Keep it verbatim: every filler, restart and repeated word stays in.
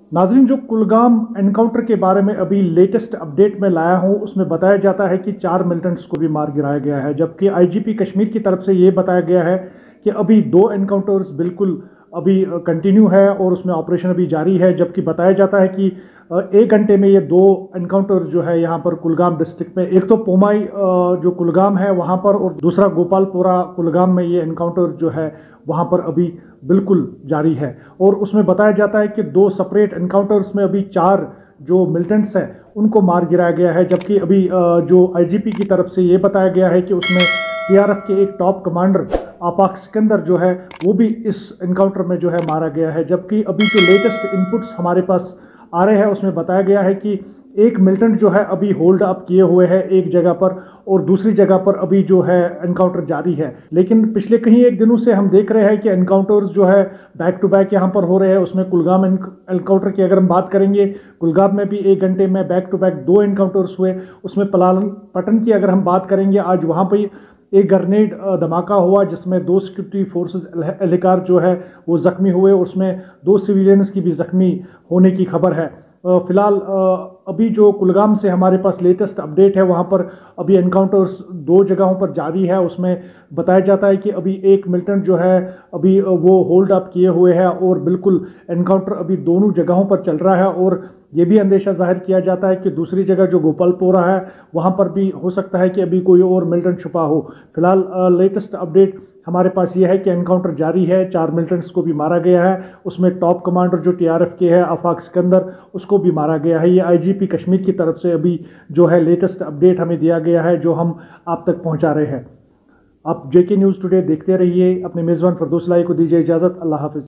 नाजरीन, जो कुलगाम एनकाउंटर के बारे में अभी लेटेस्ट अपडेट में लाया हूं, उसमें बताया जाता है कि चार मिलिटेंट्स को भी मार गिराया गया है, जबकि आईजीपी कश्मीर की तरफ से ये बताया गया है कि अभी दो एनकाउंटर्स बिल्कुल अभी कंटिन्यू है और उसमें ऑपरेशन अभी जारी है। जबकि बताया जाता है कि एक घंटे में ये दो एनकाउंटर जो है यहाँ पर कुलगाम डिस्ट्रिक्ट में, एक तो पोमाई जो कुलगाम है वहाँ पर और दूसरा गोपालपुरा कुलगाम में, ये एनकाउंटर जो है वहाँ पर अभी बिल्कुल जारी है। और उसमें बताया जाता है कि दो सेपरेट एनकाउंटर्स में अभी चार जो मिलिटेंट्स हैं उनको मार गिराया गया है। जबकि अभी जो आईजीपी की तरफ से ये बताया गया है कि उसमें टीआरएफ के एक टॉप कमांडर आपाक सिकंदर जो है वो भी इस एनकाउंटर में जो है मारा गया है। जबकि अभी जो लेटेस्ट इनपुट्स हमारे पास आ रहे हैं उसमें बताया गया है कि एक मिलिटेंट जो है अभी होल्ड अप किए हुए है एक जगह पर और दूसरी जगह पर अभी जो है एनकाउंटर जारी है। लेकिन पिछले कहीं एक दिनों से हम देख रहे हैं कि एनकाउंटर्स जो है बैक टू बैक यहाँ पर हो रहे हैं। उसमें कुलगाम एनकाउंटर की अगर हम बात करेंगे, कुलगाम में भी एक घंटे में बैक टू बैक दो एनकाउंटर्स हुए। उसमें पलाल पटन की अगर हम बात करेंगे, आज वहाँ पर एक ग्रेनेड धमाका हुआ जिसमें दो सिक्योरिटी फोर्सेस एहलकार जो है वो जख्मी हुए। उसमें दो सिविलियंस की भी जख्मी होने की खबर है। फिलहाल अभी जो कुलगाम से हमारे पास लेटेस्ट अपडेट है, वहाँ पर अभी एनकाउंटर्स दो जगहों पर जारी है। उसमें बताया जाता है कि अभी एक मिलिटेंट जो है अभी वो होल्ड अप किए हुए है और बिल्कुल एनकाउंटर अभी दोनों जगहों पर चल रहा है। और ये भी अंदेशा जाहिर किया जाता है कि दूसरी जगह जो गोपालपुरा है वहाँ पर भी हो सकता है कि अभी कोई और मिलिटेंट छुपा हो। फिलहाल लेटेस्ट अपडेट हमारे पास ये है कि एनकाउंटर जारी है, चार मिलिटेंट्स को भी मारा गया है। उसमें टॉप कमांडर जो टीआरएफ के है आफाक सिकंदर, उसको भी मारा गया है। ये आईजीपी कश्मीर की तरफ से अभी जो है लेटेस्ट अपडेट हमें दिया गया है, जो हम आप तक पहुंचा रहे हैं। आप जेके न्यूज़ टुडे देखते रहिए। अपने मेज़बान फरदौस लाई को दीजिए इजाज़त। अल्लाह हाफिज़।